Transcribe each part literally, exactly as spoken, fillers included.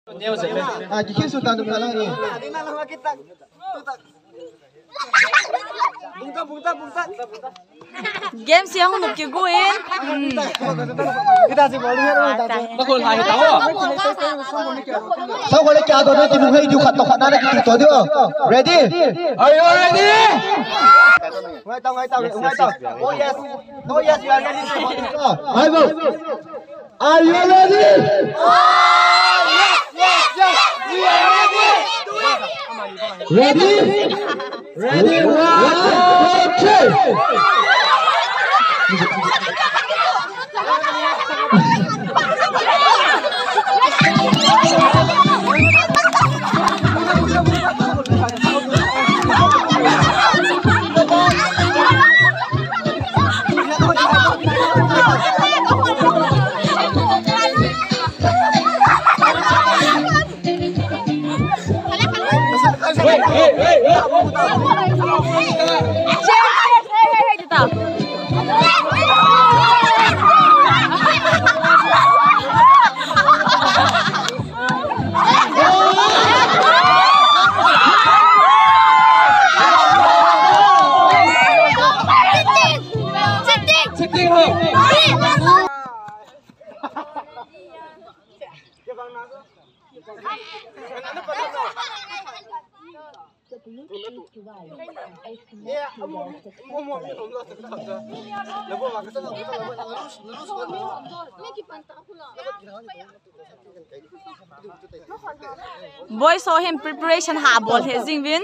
Ah, kiki sultan tu malah ni. Bungta bungta bungta. Game siang untuk kiguin. Kita si bolu ni orang tak. Bakul hai tahu. Tahu kalau kita ada di muka itu kata kata nak kita tu. Ready? Are you ready? Ngai tahu ngai tahu ngai tahu. Oh yes, oh yes, you are ready. Ayo. Are you ready? Yes, yes, we are ready. Ready? Ready? One, two. Wait, wait, wait, wait. Boy saw him preparation habol he Jingwin.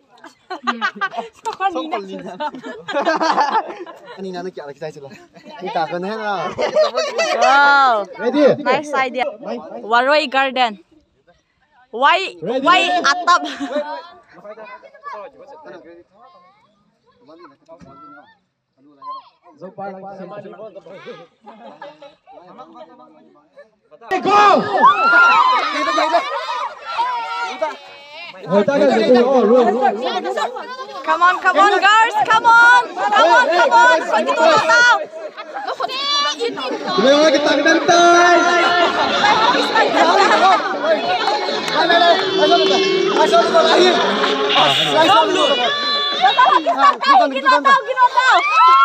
Ani nana kya lagi saya cila. Kita akan है ना. Wow. Ready? Nice idea. Waroi Garden. Why why atap? Go! Come on, come on, girls, come on, come on, come on. Kau gitu tahu. Boleh kita kenal. Kita tahu, kita tahu.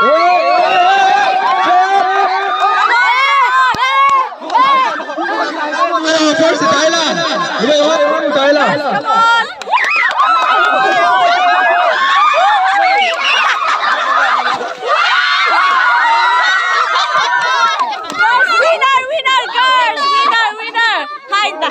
First Thailand. Ini orang Thailand. Come on. Winner, winner, girls, winner, winner. Hi, hi.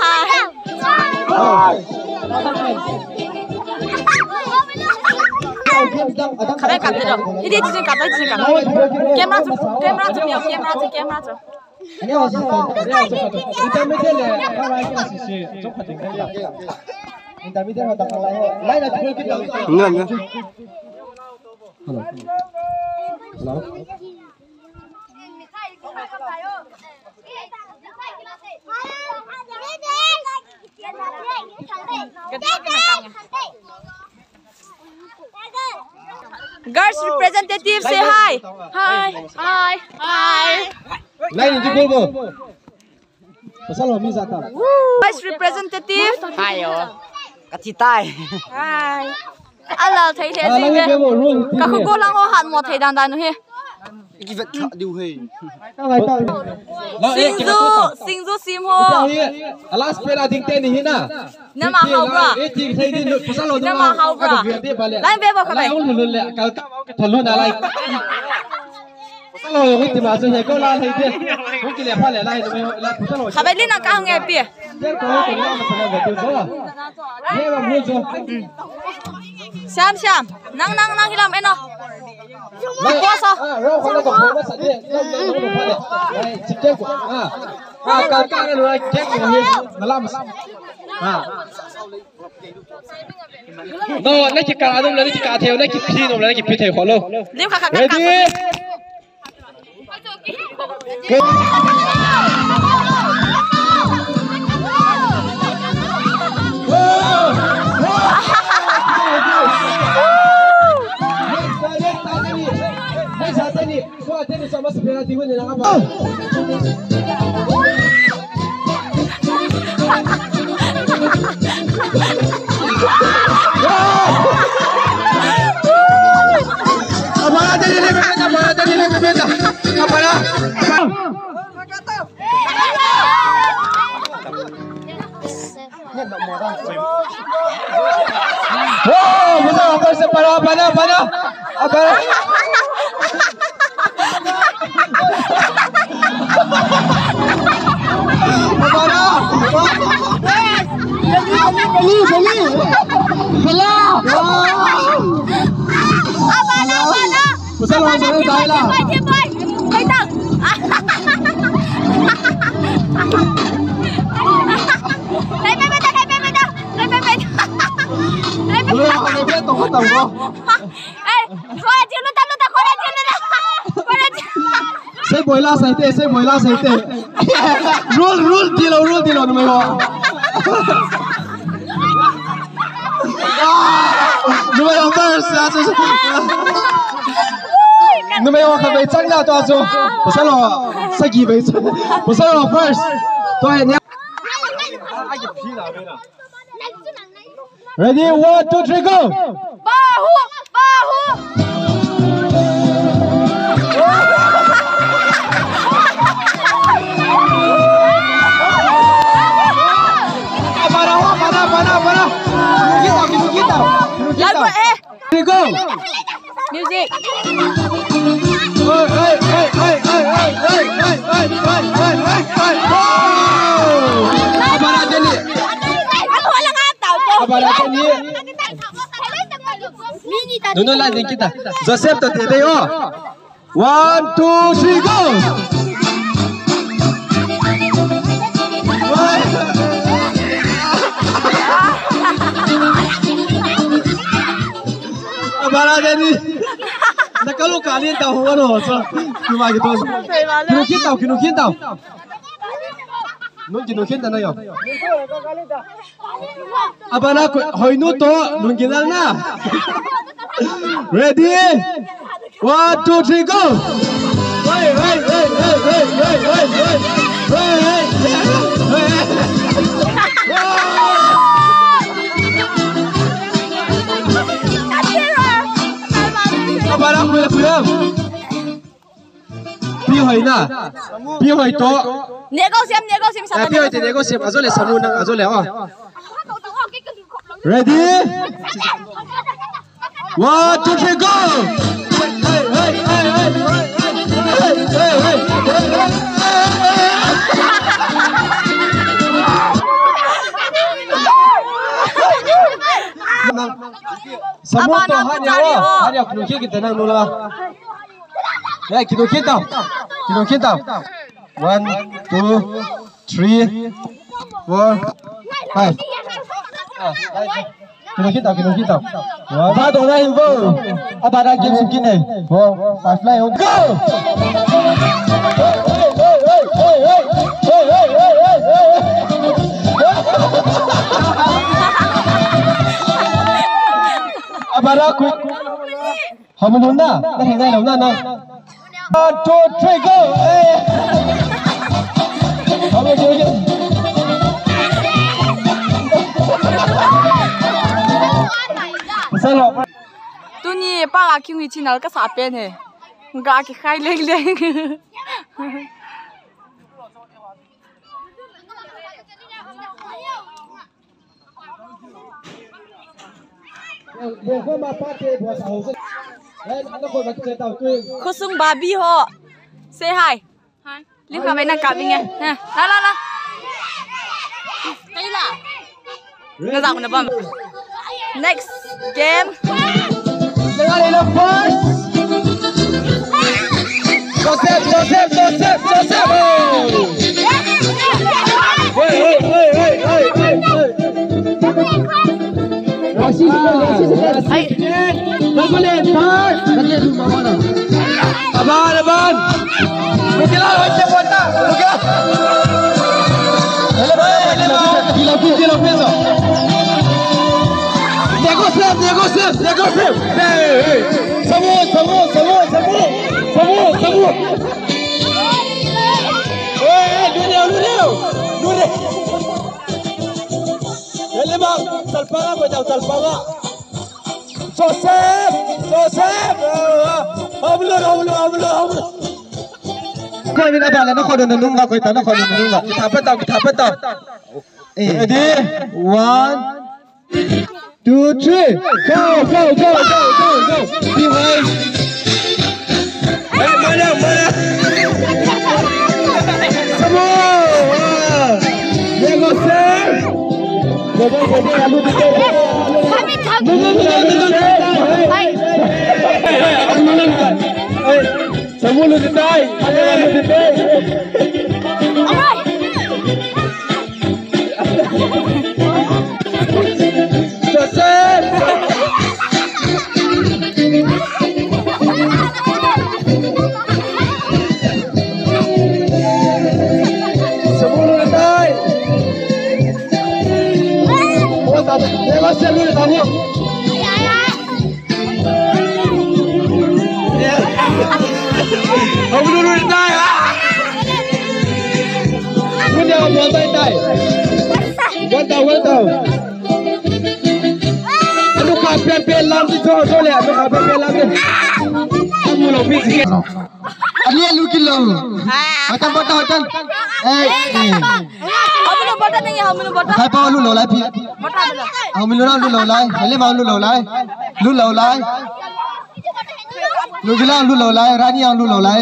가만히 갔대요. 이리 지금 갔다, 지금 갔다. 게임만 좀, 게임만 좀 해요. 게임만 좀, 게임만 좀. 안녕하세요. 안녕하세요. 인터미디어에 가만히 계시지. 좀 같은 거야. 인터미디어에 다 갈라요. 라이나 그렇게 돼. Enggak enggak. Halo. Halo. Girls representative say hi. Hi. Hi. Hi. Lain juga bu. Pasal lo misa tak. Vice representative. Hai yo. Kacitai. Hi. Allah thấy thế À, gì lain vậy? juga bu. Rung. Các cô cô lang ho hạt một thấy đàn đàn nữa he. Iki vet tak diu hei. Singzu, Singzu sim ho. Alas pera ding ten ni na. Nama hau bra. Eh ting sai din pasal lo. Nama hau bra. Lain bebo kau. Lain ulun le kal thalun alai. Pasal lo ngi masuk he ko la thai din. Mungkin le pale lai la pasal lo. Kau beli nak kau ngai pi. Dia ko ko na masalah betul so. Ye ba mu so. Siam siam. Nang nang nang hilam eno. Puasa. Ah, ro ko na ko ba sa dia. Lo lo pale. Lai chike ko. Ah. Ah, kal ka na lo kek ko he. Nalam. Ah. No, nãy chỉ cả đúng là nãy chỉ cả theo nãy chỉ phi đúng là nãy chỉ phi theo khó luôn. Liu khạc khạc khạc. Ready? Sama sebenarnya timun yang apa? Wow, bisa apa sih pada pada pada apa? Pada. Beli beli. Bela. Apa nak apa nak? Bisa langsung saya lah. Boy, boy, boy tak. Đây đây đây đây đây đây đây đây đây. Ủa, anh biết tổng tổng không? Ê, coi chiều luôn ta luôn ta coi chiều luôn ta. Coi chiều. Saya boy lah saya teh, saya boy lah saya teh. Rule rule dilo rule dilo nama yo. Nama yo first, nama yo kau被争了多少？不是咯，十二被争，不是咯 first， 都係你。Ready, one, two, three, go! Bahu, bahu. Para, para, para, para. Kita, kita, kita. Lagu eh. Ready, go! Music. Hey, hey, hey, hey, hey, hey, hey, hey, hey, hey, hey, hey, hey. Para Jenny. Aku lang ataw ko. Para Jenny. Doon lang din kita. Joseph to tete yo. One, two, three, go! Para Jenny. Nakaluka din daw ano so. Kumagi to. Kinukin daw, kinukin daw. Nun kinukin na yo. Abana hoy no to, nun ginal na. Ready? One, two, three, go! Hey, hey, hey, hey, hey, hey, hey, hey, hey, hey, Abana kuya kuya. Pi hoy na. Pi hoy to. Negosiam, negosiam sa. Eh, pi hoy te negosiam azole samu nang azole oh. Ready? One, two, three, go! Hey, hey, hey, hey, hey, hey, hey, hey, Semua tu hanya awak, hanya kinukin kita nang nula. Ya, kinukin tau, kinukin tau. One, two, three, four, five. Kinukin tau, kinukin tau. Apa tu orang info? Apa ada game mungkin ni? Four, five, fly on go! Apa ada quick? Kamu nunda? Dah hingga dah nunda nang. One, two, three, go! Kamu kinukin. Tu ni pa kêu người chín nào cái sạp bên này, gà cái khai lên lên. Cô sung Barbie ho, say hi. Hi. Liu cả bên này cả bên nghe, nè, la la la. Đây là. Nó dạo nó bấm. Next game. Dengar ini first. Joseph, Joseph, Joseph, Joseph. Hey, hey, hey, hey, hey, hey, hey. Rasi, Rasi, Rasi. Boleh start. Kerja tu mana? Aban, aban. Mungkinlah macam mana? Mungkin. Hello, hello. Kilo, kilo, peso. Negosiam, negosiam, negosiam. Hey, semua, semua, semua, semua, semua, semua. Hey, dunia, dunia, dunia. Hele bang, salpanga ko daw, salpanga. Joseph, Joseph. Hablo, hablo, hablo, hablo. Kau ni apa lah? Nak kau dulu nunggu kau itu nak kau dulu nunggu. Kita apa tahu? Kita apa tahu? Eh, Ready? one, two, three, go, go, go, go, go, go. Behind. Eh, mana, mana? Semua. Dia gosip. Bobo, bobo, lalu kita. Kami tak. Semua lu dendai. Ada lu dendai. Joseph. Semua lu dendai. Oh, tak. Dia masih lu dendai. Không đưa lên tay hả? Muốn đeo một tay tay. Quên tàu quên tàu. Anh lúc nào pen pen làm gì cho cho lẹ, lúc nào pen pen làm gì? Anh mua lẩu pizza kia. Anh lihat lu kilo. Macam botol macam. Eh, eh. Kamu nak bodoh ni, kamu nak bodoh. Hai bao lu lẩu lại pi. Bodoh belum. Ông mình lu nào lu lẩu lại, hay lấy bao lu lẩu lại, lu lẩu lại. Lu bilang lu lẩu lại, Rani yang lu lẩu lại.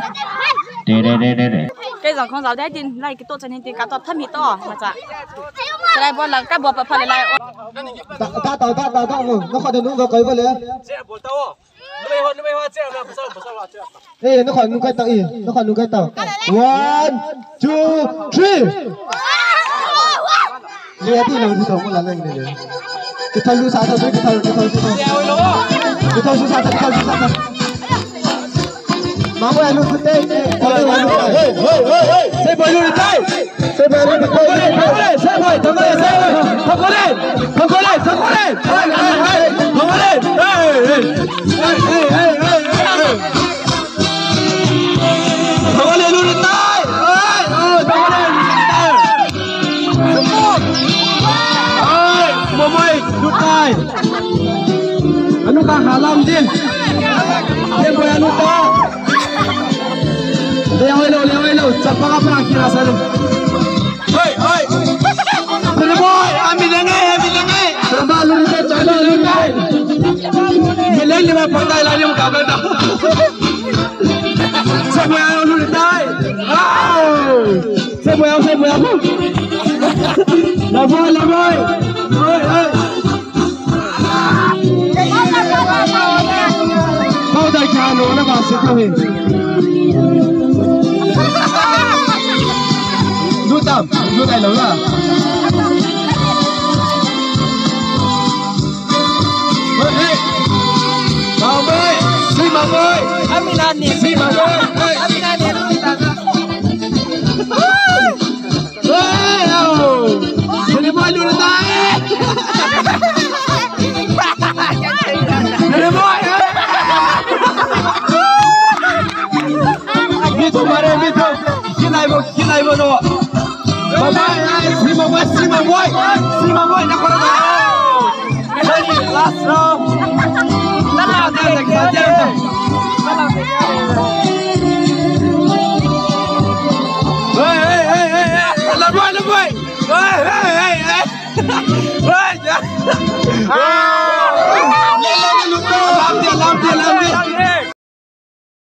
Cái dòng không giáo đấy tin lại cái tổ chân tin cá tọt thâm hít to mà chả. Cái này bọn là các bộ phận lại. Ta ta tàu ta tàu ta mu, nó khỏi được nung vào cái vào liền. Eh, nó khỏi nung cái tàu ý, nó khỏi nung cái tàu. One, two, three. Lihat đi nào, đi tàu một lần này này. Cái thằng lu sát tàu, cái thằng cái thằng cái thằng. Cái thằng lu sát tàu, cái thằng lu sát tàu. Mau yang lu putih. Hey, hey, hey, hey. Saya boleh lu tay. Saya baru di kau ini. Saya boleh, saya boleh, saya boleh. Kau boleh, kau boleh, kau boleh. Hey, hey, hey. Kau boleh. Hey, hey. Hey, hey, hey, hey. Kau boleh lu tay. Hey, oh, kau boleh lu tay. Semua. Hey, momoi lu tay. Anu kah halam din. Dia boleh anu tay. Liang hello, liang hello. Cepat apa nak kira saya? Hei, hei. Terboy, ambil dengai, ambil dengai. Terbaik lu ni, terbaik lu ni. Bilang lima pandai lagi muka benda. Siapa yang lu ni tay? Siapa yang, siapa yang? Laboy, laboy. Hei, hei. Kau dah kano, nak masuk kau ni. Lu tam, lu tay lâu lah. Hey, hey. Mau boy, si mau boy. Aminan ni, si mau boy. Aminan ni lu tak. Hey, oh. Sini boy lu tak. Sini boy. Itu mare itu. Kinai bo, kinai bo no. Bye-bye, si mau boy, si mau boy. Si mau boy nak kau. Ready, last round. Dalam dalam saja. Hey, hey, hey, hey. Leboy, leboy. Hey, hey, hey, hey. Hey. Ah. Lam dia, lam dia, lam dia.